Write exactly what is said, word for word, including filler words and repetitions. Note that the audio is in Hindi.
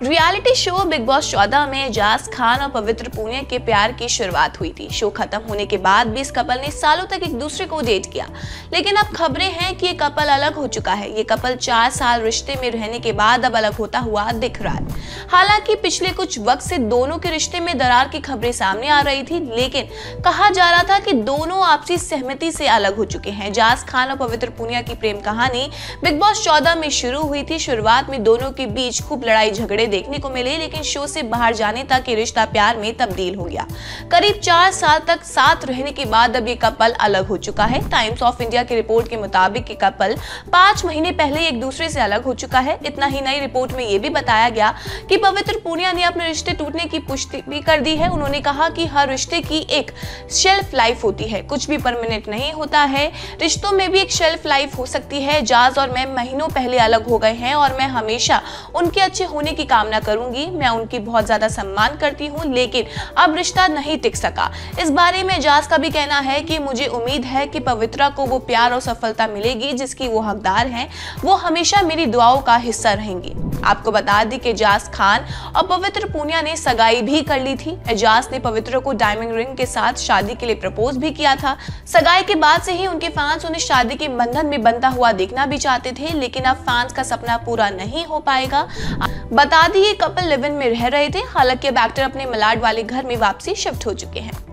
रियलिटी शो बिग बॉस चौदह में एजाज खान और पवित्र पूनिया के प्यार की शुरुआत हुई थी। शो खत्म होने के बाद भी इस कपल ने सालों तक एक दूसरे को डेट किया, लेकिन अब खबरें हैं कि ये कपल अलग हो चुका है। ये कपल चार साल रिश्ते में रहने के बाद अब अलग होता हुआ दिख रहा है। हालांकि पिछले कुछ वक्त से दोनों के रिश्ते में दरार की खबरें सामने आ रही थी, लेकिन कहा जा रहा था कि दोनों आपसी सहमति से अलग हो चुके हैं। एजाज खान और पवित्र पूनिया की प्रेम कहानी बिग बॉस चौदह में शुरू हुई थी। शुरुआत में दोनों के बीच खूब लड़ाई झगड़े देखने को मिले, लेकिन शो से बाहर जाने तक ये रिश्ता प्यार में तब्दील हो गया। करीब चार साल तक साथ रहने के बाद अब ये कपल अलग हो चुका है। टाइम्स ऑफ इंडिया की रिपोर्ट के मुताबिक ये कपल पांच महीने पहले एक दूसरे से अलग हो चुका है। इतना ही नई रिपोर्ट में ये भी बताया गया कि पवित्र पूनिया ने अपने रिश्ते टूटने की पुष्टि भी कर दी है। उन्होंने कहा कि हर रिश्ते की एक शेल्फ लाइफ होती है, कुछ भी परमानेंट नहीं होता है। रिश्तों में भी एक शेल्फ लाइफ हो सकती है। एजाज और मैं महीनों पहले अलग हो गए हैं और मैं हमेशा उनके अच्छे होने की कामना करूंगी। मैं उनकी बहुत ज्यादा सम्मान करती हूं, लेकिन अब रिश्ता नहीं टिक सका। इस बारे में एजाज का भी कहना है कि मुझे उम्मीद है कि पवित्रा को वो प्यार और सफलता मिलेगी जिसकी वो हकदार हैं। वो हमेशा मेरी दुआओं का हिस्सा रहेंगी। आपको बता दी कि एजाज खान और पवित्र पूनिया ने सगाई भी कर ली थी। एजाज ने पवित्र को डायमंड रिंग के साथ शादी के लिए प्रपोज भी किया था। सगाई के बाद से ही उनके फैंस उन्हें शादी के बंधन में बंधा हुआ देखना भी चाहते थे, लेकिन अब फैंस का सपना पूरा नहीं हो पाएगा। बता दी ये कपल लिव इन में रह रहे थे। हालांकि अब एक्टर अपने मलाड वाले घर में वापसी शिफ्ट हो चुके हैं।